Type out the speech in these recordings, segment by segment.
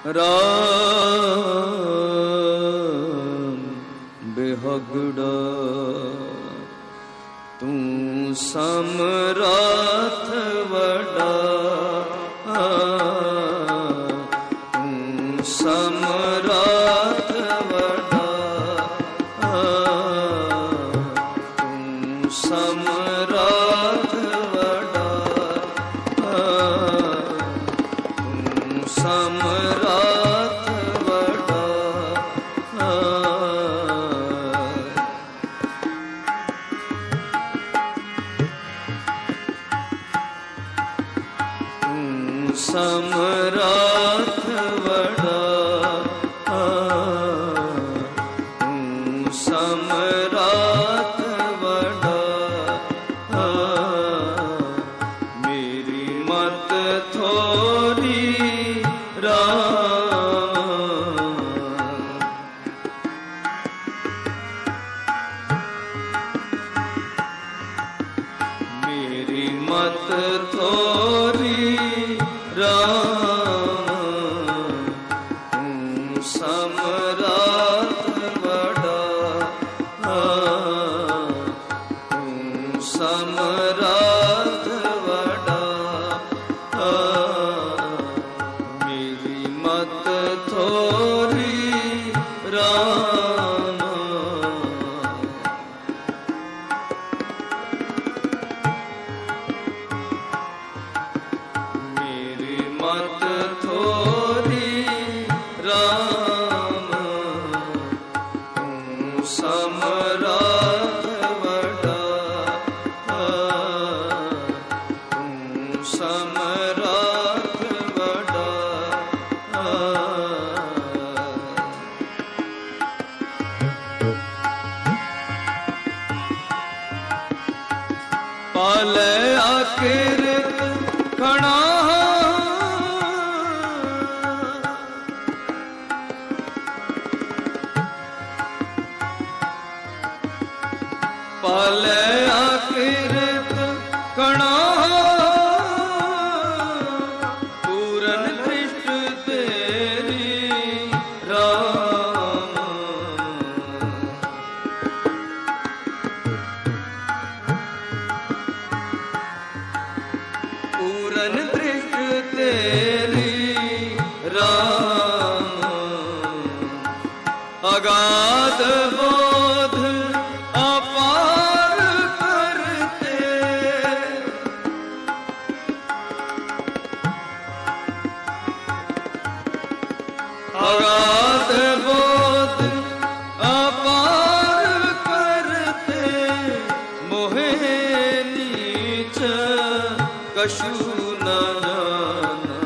राम बेहगड़ा तू समराथ वड़ा तू समराथ वड़ा तू समराथ वड़ा तू समराथ वड़ा समराथ वड़ा तू समराथ वड़ा मेरी मत थोड़ी राम मेरी मत थोड़ी राम तू समराथ वड़ा तू समराथ वड़ा मेरी मत थोड़ी राम मत थोड़ी राम तू समराथ वड़ा तू समराथ वड़ा पाले आकिरत खड़ा पाले आकिरत कणा पूरन दृष्ट तेरी राम पूरन दृष्ट तेरी राम अगाध बोध अगाध बोध अपार करते मोहे नीच कछु न जाना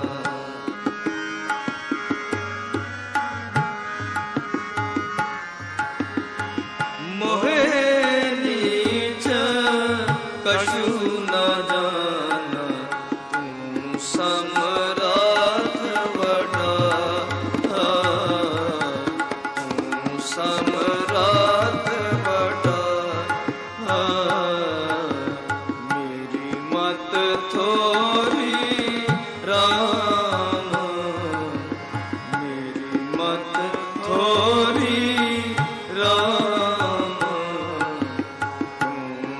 मोहे नीच कछु न जाना तू समराथ वड़ा समराथ वड़ा मेरी मत थोड़ी राम मेरी मत थोड़ी राम तू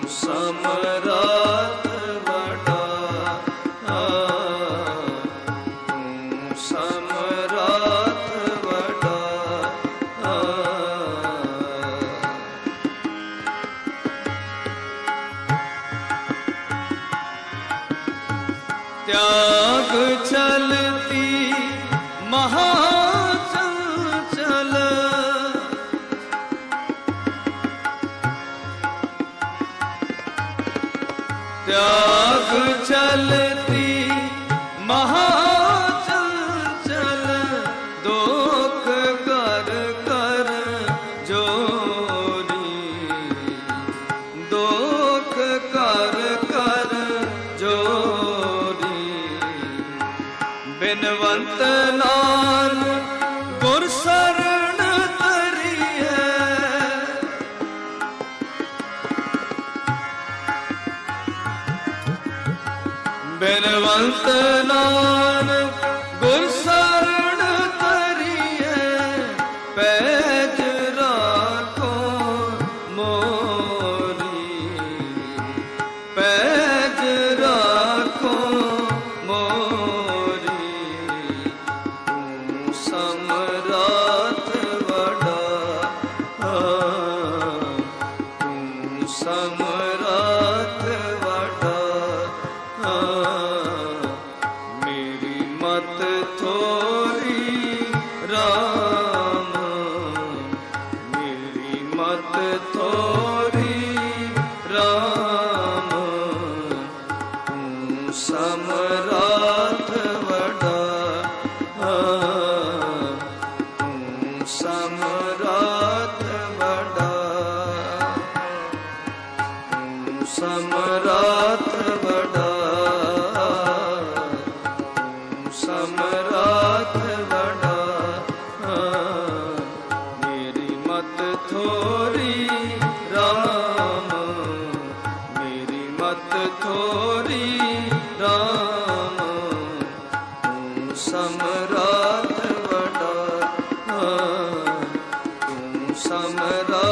समराथ वड़ा तू समराथ वड़ा त्याग चलती महाचंचल त्याग चलती महाचंचल दुख कर कर जोरी दुख कर कर जोरी बिनवंत नान गुर शरण तरी है बिनवंत नान गुर शरण ਸਮਰਾਥ ਵਡਾ ਤੂੰ ਸਮਰਾਥ ਵਡਾ ਤੂੰ ਸਮਰਾਥ ਵਡਾ ਤੂੰ ਸਮਰਾਥ ਵਡਾ ਮੇਰੀ ਮਤ ਥੋਰੀ ਰਾਮ ਮੇਰੀ ਮਤ ਥੋਰੀ ਰਾਮ ਤੂੰ ਸਮਰਾਥ ਵਡਾ ਤੂੰ ਸਮਰਾਥ